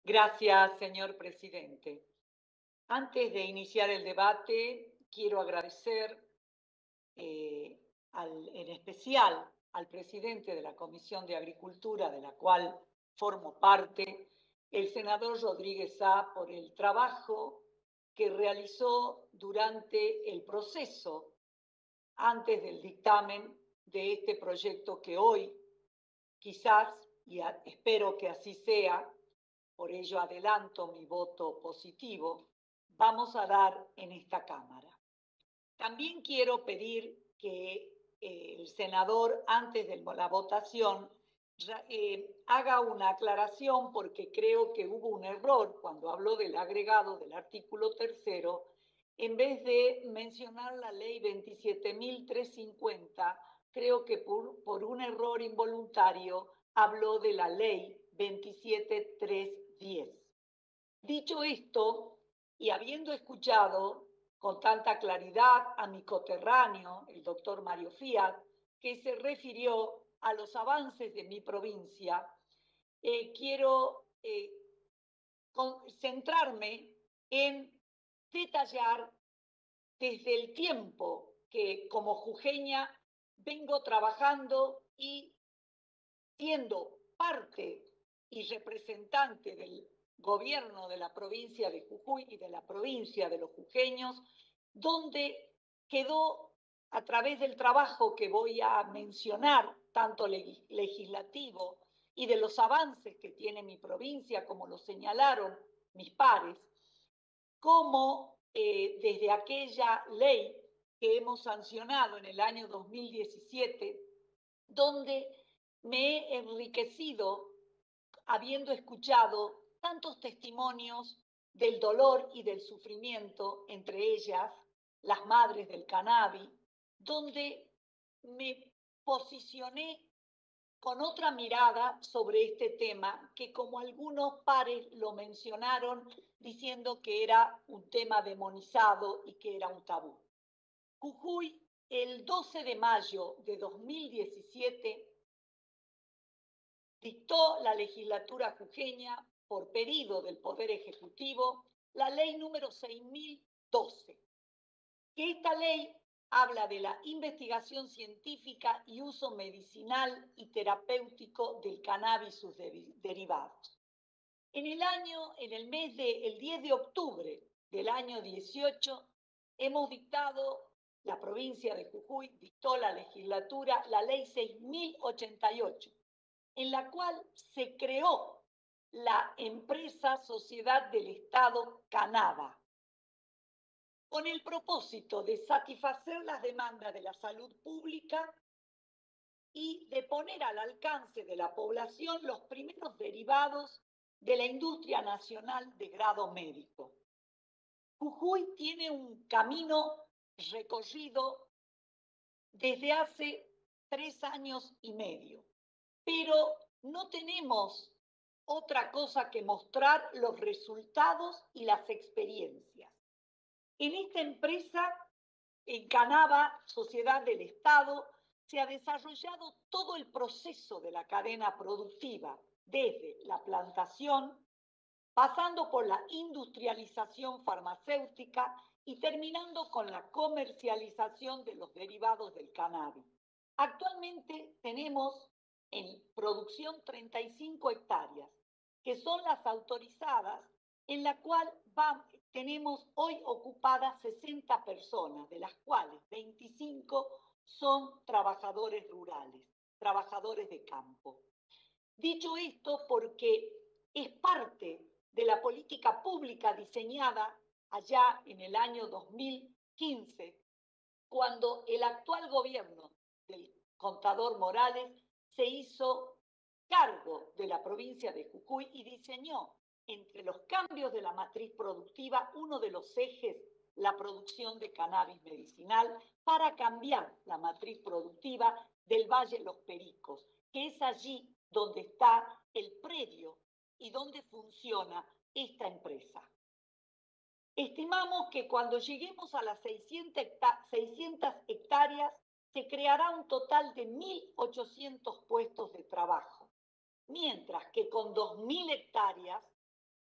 Gracias, señor presidente. Antes de iniciar el debate, quiero agradecer en especial al presidente de la Comisión de Agricultura, de la cual formo parte, el senador Rodríguez A., por el trabajo que realizó durante el proceso antes del dictamen de este proyecto que hoy quizás, y espero que así sea, por ello adelanto mi voto positivo, vamos a dar en esta Cámara. También quiero pedir que el senador, antes de la votación, haga una aclaración porque creo que hubo un error cuando habló del agregado del artículo 3º. En vez de mencionar la ley 27.350, creo que por un error involuntario habló de la ley 27.310. Dicho esto, y habiendo escuchado con tanta claridad a mi coterráneo, el doctor Mario Fiat, que se refirió a los avances de mi provincia, quiero centrarme en detallar desde el tiempo que como jujeña vengo trabajando y siendo parte y representante del gobierno de la provincia de Jujuy y de la provincia de los jujeños, donde quedó a través del trabajo que voy a mencionar, tanto legislativo y de los avances que tiene mi provincia, como lo señalaron mis pares, como desde aquella ley que hemos sancionado en el año 2017, donde me he enriquecido habiendo escuchado tantos testimonios del dolor y del sufrimiento, entre ellas las madres del cannabis, donde me posicioné con otra mirada sobre este tema que, como algunos pares lo mencionaron, diciendo que era un tema demonizado y que era un tabú. Jujuy, el 12 de mayo de 2017, dictó la legislatura jujeña, por pedido del Poder Ejecutivo, la ley número 6012, que esta ley habla de la investigación científica y uso medicinal y terapéutico del cannabis y sus derivados. En el mes del 10 de octubre del año 18, hemos dictado, la provincia de Jujuy dictó la legislatura, la ley 6088, en la cual se creó la empresa Sociedad del Estado Canaba, con el propósito de satisfacer las demandas de la salud pública y de poner al alcance de la población los primeros derivados de la industria nacional de grado médico. Jujuy tiene un camino recorrido desde hace 3 años y medio, pero no tenemos otra cosa que mostrar los resultados y las experiencias. En esta empresa, en Canaba, Sociedad del Estado, se ha desarrollado todo el proceso de la cadena productiva, desde la plantación, pasando por la industrialización farmacéutica y terminando con la comercialización de los derivados del cannabis. Actualmente tenemos en producción 35 hectáreas, que son las autorizadas, en la cual tenemos hoy ocupadas 60 personas, de las cuales 25 son trabajadores rurales, trabajadores de campo. Dicho esto, porque es parte de la política pública diseñada allá en el año 2015, cuando el actual gobierno del contador Morales se hizo cargo de la provincia de Jujuy y diseñó entre los cambios de la matriz productiva uno de los ejes, la producción de cannabis medicinal, para cambiar la matriz productiva del Valle Los Pericos, que es allí donde está el predio y donde funciona esta empresa. Estimamos que cuando lleguemos a las 600 hectáreas, se creará un total de 1.800 puestos de trabajo, mientras que con 2.000 hectáreas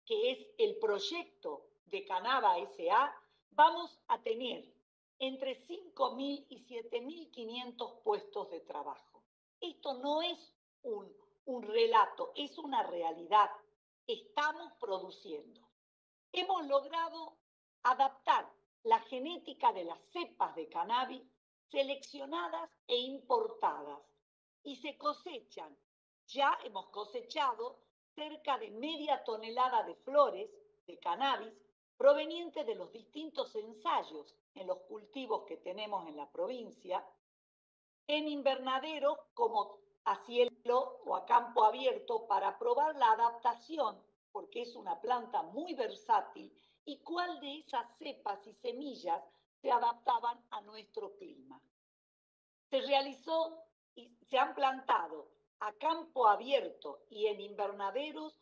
que es el proyecto de Canaba S.A., vamos a tener entre 5.000 y 7.500 puestos de trabajo. Esto no es un relato, es una realidad. Estamos produciendo. Hemos logrado adaptar la genética de las cepas de cannabis seleccionadas e importadas y se cosechan. Ya hemos cosechado cerca de media tonelada de flores de cannabis provenientes de los distintos ensayos en los cultivos que tenemos en la provincia, en invernaderos como a cielo o a campo abierto para probar la adaptación, porque es una planta muy versátil, y cuál de esas cepas y semillas se adaptaban a nuestro clima. Se realizó y se han plantado a campo abierto y en invernaderos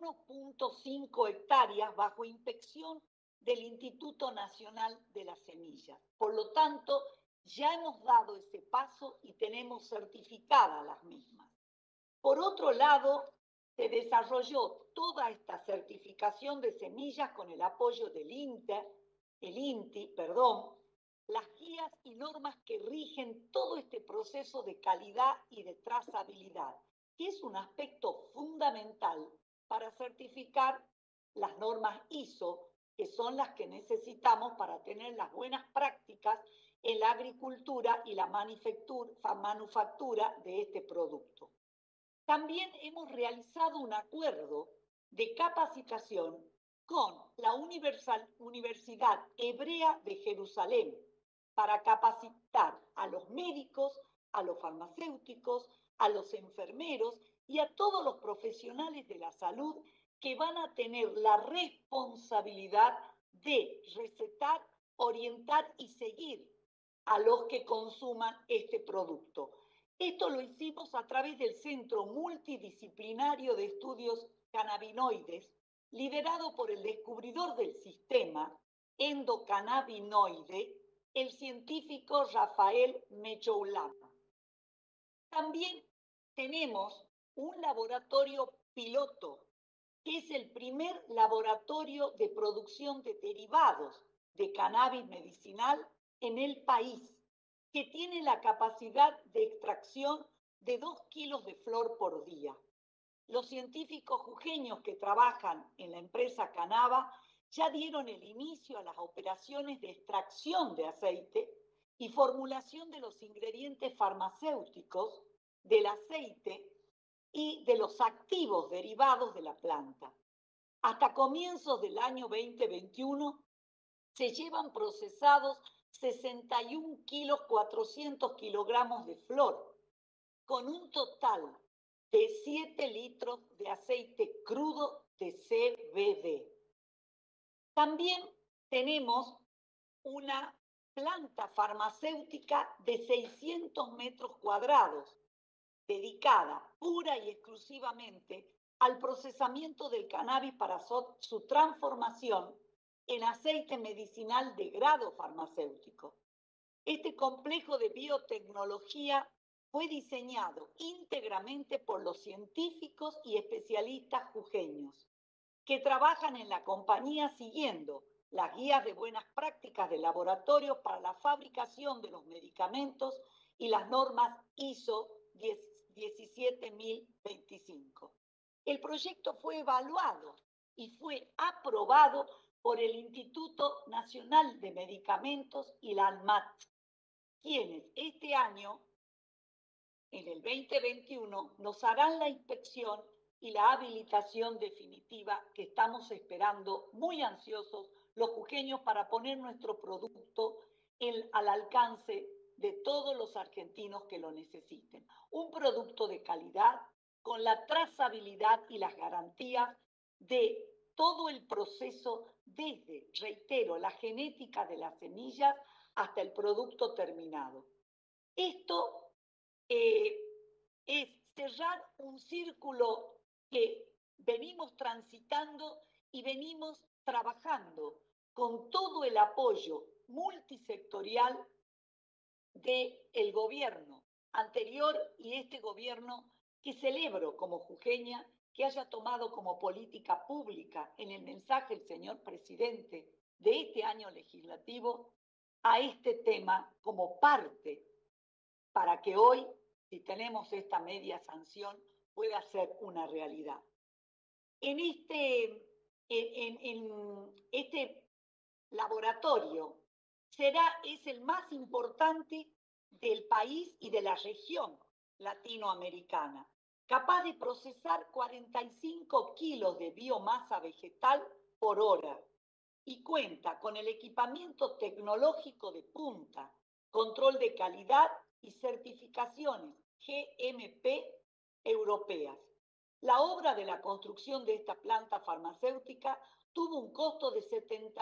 1.5 hectáreas bajo inspección del Instituto Nacional de las Semillas. Por lo tanto, ya hemos dado ese paso y tenemos certificadas las mismas. Por otro lado, se desarrolló toda esta certificación de semillas con el apoyo del INTI, las guías y normas que rigen todo este proceso de calidad y de trazabilidad, que es un aspecto fundamental para certificar las normas ISO, que son las que necesitamos para tener las buenas prácticas en la agricultura y la manufactura de este producto. También hemos realizado un acuerdo de capacitación con la Universidad Hebrea de Jerusalén para capacitar a los médicos, a los farmacéuticos, a los enfermeros y a todos los profesionales de la salud que van a tener la responsabilidad de recetar, orientar y seguir a los que consuman este producto. Esto lo hicimos a través del Centro Multidisciplinario de Estudios Cannabinoides, liderado por el descubridor del sistema endocannabinoide, el científico Rafael Mechoulam. También tenemos un laboratorio piloto, que es el primer laboratorio de producción de derivados de cannabis medicinal en el país, que tiene la capacidad de extracción de 2 kilos de flor por día. Los científicos jujeños que trabajan en la empresa Canaba ya dieron el inicio a las operaciones de extracción de aceite y formulación de los ingredientes farmacéuticos del aceite y de los activos derivados de la planta. Hasta comienzos del año 2021 se llevan procesados 61 kilos 400 kilogramos de flor, con un total de 7 litros de aceite crudo de CBD. También tenemos una planta farmacéutica de 600 metros cuadrados, dedicada pura y exclusivamente al procesamiento del cannabis para su transformación en aceite medicinal de grado farmacéutico. Este complejo de biotecnología fue diseñado íntegramente por los científicos y especialistas jujeños, que trabajan en la compañía siguiendo las guías de buenas prácticas de laboratorio para la fabricación de los medicamentos y las normas ISO 17025. El proyecto fue evaluado y fue aprobado por el Instituto Nacional de Medicamentos y la ANMAT, quienes este año, en el 2021, nos harán la inspección y la habilitación definitiva que estamos esperando muy ansiosos los jujeños para poner nuestro producto al alcance de todos los argentinos que lo necesiten. Un producto de calidad con la trazabilidad y las garantías de todo el proceso desde, reitero, la genética de las semillas hasta el producto terminado. Esto es cerrar un círculo que venimos transitando y venimos trabajando con todo el apoyo multisectorial del gobierno anterior y este gobierno que celebro como jujeña, que haya tomado como política pública en el mensaje el señor presidente de este año legislativo a este tema como parte para que hoy, si tenemos esta media sanción, pueda ser una realidad. Este laboratorio es el más importante del país y de la región latinoamericana, capaz de procesar 45 kilos de biomasa vegetal por hora y cuenta con el equipamiento tecnológico de punta, control de calidad y certificaciones GMP europeas. La obra de la construcción de esta planta farmacéutica tuvo un costo de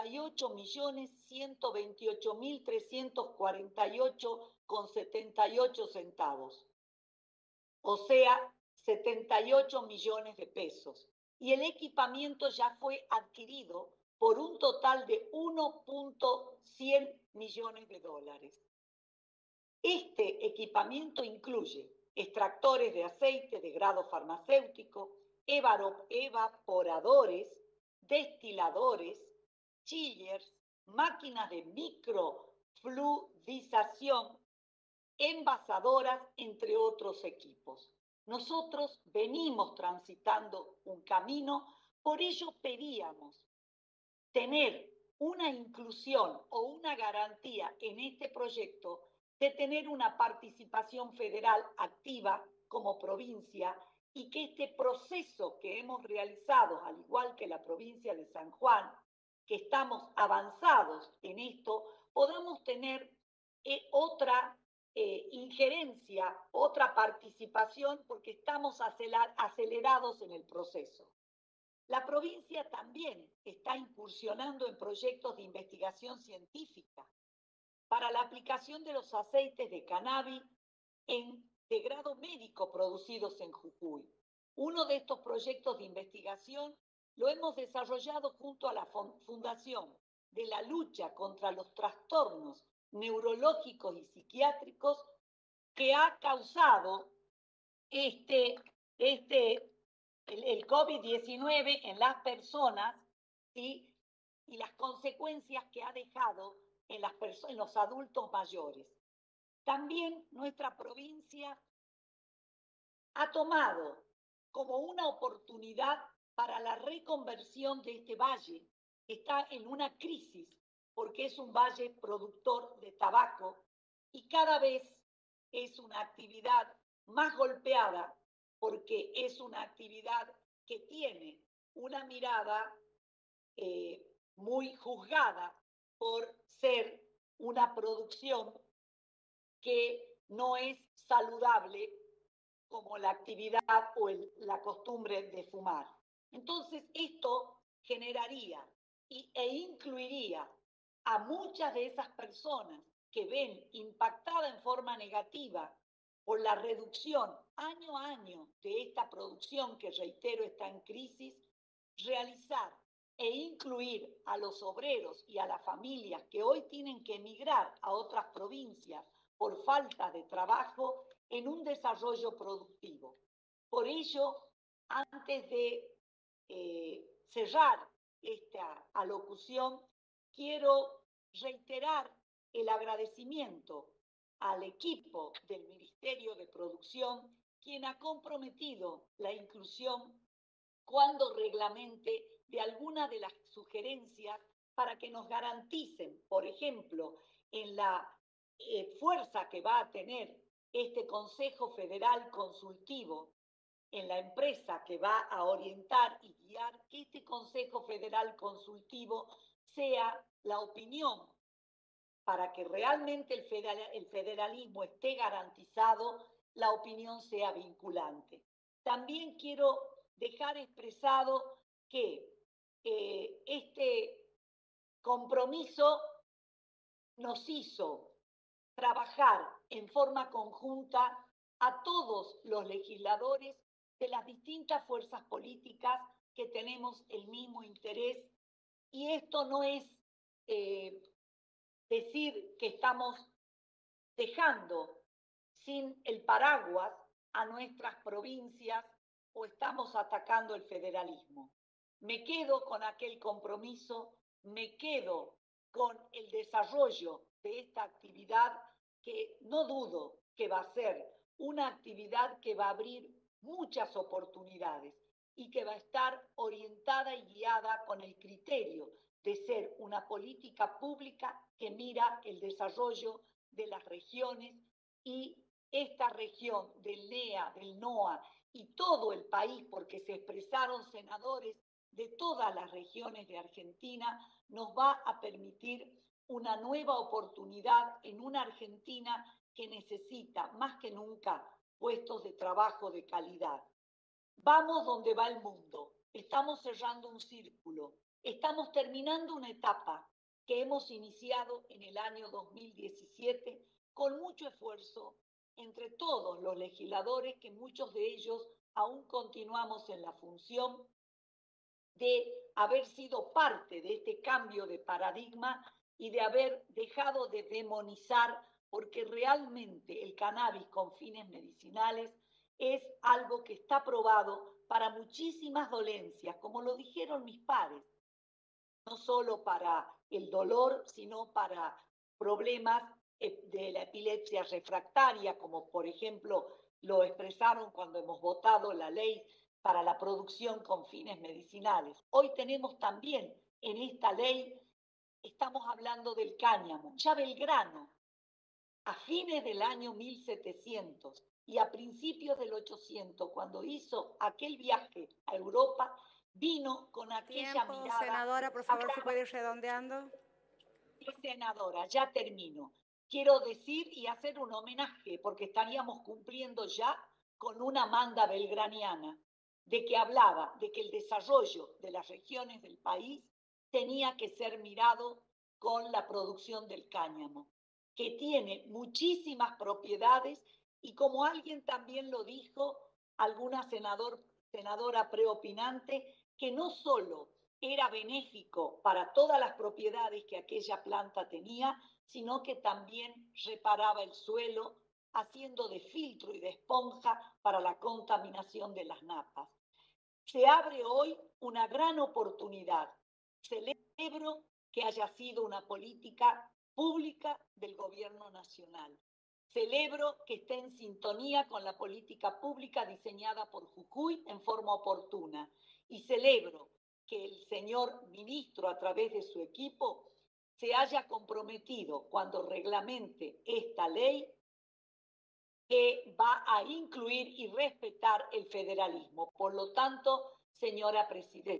78.128.348,78 centavos, o sea, 78 millones de pesos. Y el equipamiento ya fue adquirido por un total de 1.100 millones de dólares. Este equipamiento incluye extractores de aceite de grado farmacéutico, evaporadores, destiladores, chillers, máquinas de microfluidización, envasadoras, entre otros equipos. Nosotros venimos transitando un camino, por ello pedíamos tener una inclusión o una garantía en este proyecto de tener una participación federal activa como provincia y que este proceso que hemos realizado, al igual que la provincia de San Juan, que estamos avanzados en esto, podamos tener otra injerencia, otra participación, porque estamos acelerados en el proceso. La provincia también está incursionando en proyectos de investigación científica para la aplicación de los aceites de cannabis de grado médico producidos en Jujuy. Uno de estos proyectos de investigación lo hemos desarrollado junto a la Fundación de la Lucha contra los Trastornos Neurológicos y Psiquiátricos, que ha causado el COVID-19 en las personas, ¿sí? Y las consecuencias que ha dejado en los adultos mayores. También nuestra provincia ha tomado como una oportunidad para la reconversión de este valle, que está en una crisis porque es un valle productor de tabaco y cada vez es una actividad más golpeada porque es una actividad que tiene una mirada muy juzgada por ser una producción que no es saludable como la actividad o la costumbre de fumar. Entonces, esto generaría e incluiría a muchas de esas personas que ven impactada en forma negativa por la reducción año a año de esta producción, que reitero está en crisis, realizar e incluir a los obreros y a las familias que hoy tienen que emigrar a otras provincias por falta de trabajo en un desarrollo productivo. Por ello, antes de cerrar esta alocución, quiero reiterar el agradecimiento al equipo del Ministerio de Producción, quien ha comprometido la inclusión cuando reglamente de alguna de las sugerencias para que nos garanticen, por ejemplo, en la fuerza que va a tener este Consejo Federal Consultivo, en la empresa que va a orientar y guiar, que este Consejo Federal Consultivo sea la opinión para que realmente el federalismo esté garantizado, la opinión sea vinculante. También quiero dejar expresado que este compromiso nos hizo trabajar en forma conjunta a todos los legisladores de las distintas fuerzas políticas que tenemos el mismo interés, y esto no es decir que estamos dejando sin el paraguas a nuestras provincias o estamos atacando el federalismo? Me quedo con aquel compromiso, me quedo con el desarrollo de esta actividad que no dudo que va a ser una actividad que va a abrir muchas oportunidades y que va a estar orientada y guiada con el criterio de ser una política pública que mira el desarrollo de las regiones y esta región del NEA, del NOA y todo el país, porque se expresaron senadores de todas las regiones de Argentina, nos va a permitir una nueva oportunidad en una Argentina que necesita más que nunca puestos de trabajo de calidad. Vamos donde va el mundo, estamos cerrando un círculo, estamos terminando una etapa que hemos iniciado en el año 2017 con mucho esfuerzo entre todos los legisladores, que muchos de ellos aún continuamos en la función de haber sido parte de este cambio de paradigma y de haber dejado de demonizar, porque realmente el cannabis con fines medicinales es algo que está probado para muchísimas dolencias, como lo dijeron mis padres, no solo para el dolor, sino para problemas de la epilepsia refractaria, como por ejemplo lo expresaron cuando hemos votado la ley para la producción con fines medicinales. Hoy tenemos también en esta ley, estamos hablando del cáñamo. Ya Belgrano, a fines del año 1700 y a principios del 800, cuando hizo aquel viaje a Europa, vino con aquella Tiempo, mirada. senadora, por favor, si puede ir redondeando. Senadora, ya termino. Quiero decir y hacer un homenaje, porque estaríamos cumpliendo ya con una manda belgraniana, de que hablaba de que el desarrollo de las regiones del país tenía que ser mirado con la producción del cáñamo, que tiene muchísimas propiedades y como alguien también lo dijo, alguna senadora preopinante, que no solo era benéfico para todas las propiedades que aquella planta tenía, sino que también reparaba el suelo, haciendo de filtro y de esponja para la contaminación de las napas. Se abre hoy una gran oportunidad. Celebro que haya sido una política pública del gobierno nacional. Celebro que esté en sintonía con la política pública diseñada por Jujuy en forma oportuna. Y celebro que el señor ministro, a través de su equipo, se haya comprometido cuando reglamente esta ley que va a incluir y respetar el federalismo. Por lo tanto, señora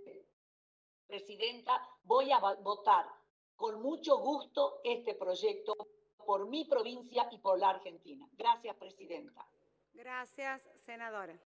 presidenta, voy a votar con mucho gusto este proyecto por mi provincia y por la Argentina. Gracias, presidenta. Gracias, senadora.